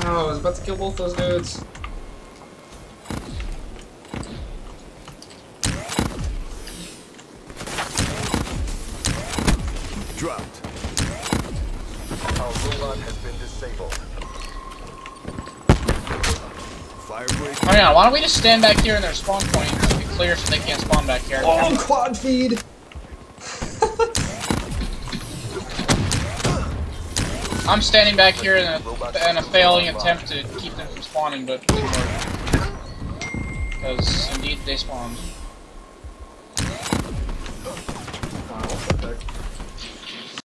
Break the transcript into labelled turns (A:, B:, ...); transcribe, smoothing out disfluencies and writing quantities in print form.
A: Oh, I was about to kill both those dudes.
B: Dropped. Our robot has been disabled. Fire break.
C: Oh yeah, why don't we just stand back here in their spawn point and be clear so they can't spawn back here.
A: Oh, quad feed!
C: I'm standing back here in a failing attempt to keep them from spawning, but it didn't work. Because indeed they spawned.
A: Wow, what the heck?